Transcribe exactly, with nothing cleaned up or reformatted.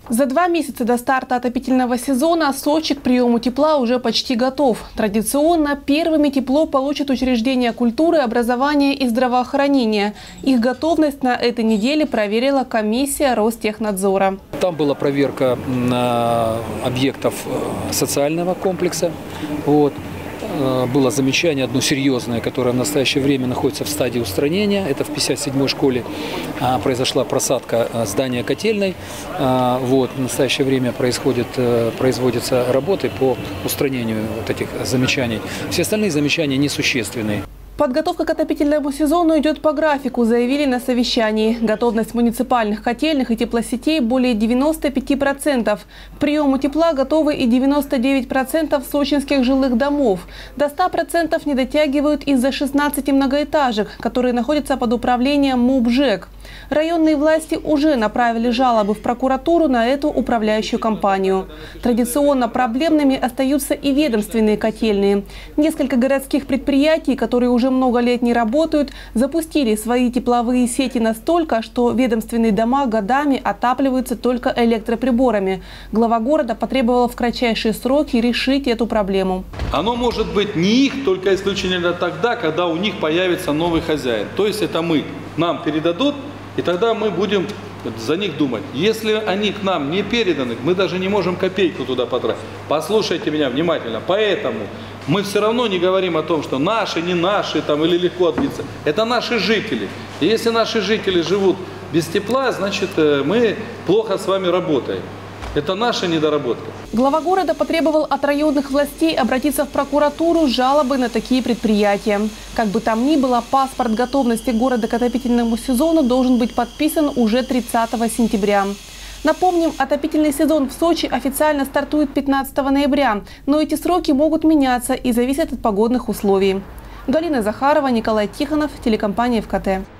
За два месяца до старта отопительного сезона Сочи к приему тепла уже почти готов. Традиционно первыми тепло получат учреждения культуры, образования и здравоохранения. Их готовность на этой неделе проверила комиссия Ростехнадзора. Там была проверка объектов социального комплекса. Вот. Было замечание одно серьезное, которое в настоящее время находится в стадии устранения. Это в пятьдесят седьмой школе произошла просадка здания котельной. Вот. В настоящее время происходит, производятся работы по устранению вот этих замечаний. Все остальные замечания несущественные. Подготовка к отопительному сезону идет по графику, заявили на совещании. Готовность муниципальных котельных и теплосетей более девяноста пяти процентов. К приему тепла готовы и девяносто девять процентов сочинских жилых домов. До ста процентов не дотягивают из-за шестнадцати многоэтажек, которые находятся под управлением МУП ЖЭК. Районные власти уже направили жалобы в прокуратуру на эту управляющую компанию. Традиционно проблемными остаются и ведомственные котельные. Несколько городских предприятий, которые уже много лет не работают, запустили свои тепловые сети настолько, что ведомственные дома годами отапливаются только электроприборами. Глава города потребовала в кратчайшие сроки решить эту проблему. Оно может быть не их, только исключительно тогда, когда у них появится новый хозяин. То есть это мы. Нам передадут, и тогда мы будем за них думать. Если они к нам не переданы, мы даже не можем копейку туда потратить. Послушайте меня внимательно. Поэтому мы все равно не говорим о том, что наши, не наши, там, или легко отбиться. Это наши жители. И если наши жители живут без тепла, значит, мы плохо с вами работаем. Это наша недоработка. Глава города потребовал от районных властей обратиться в прокуратуру с жалобой на такие предприятия. Как бы там ни было, паспорт готовности города к отопительному сезону должен быть подписан уже тридцатого сентября. Напомним, отопительный сезон в Сочи официально стартует пятнадцатого ноября, но эти сроки могут меняться и зависят от погодных условий. Галина Захарова, Николай Тихонов, телекомпания ФКТ.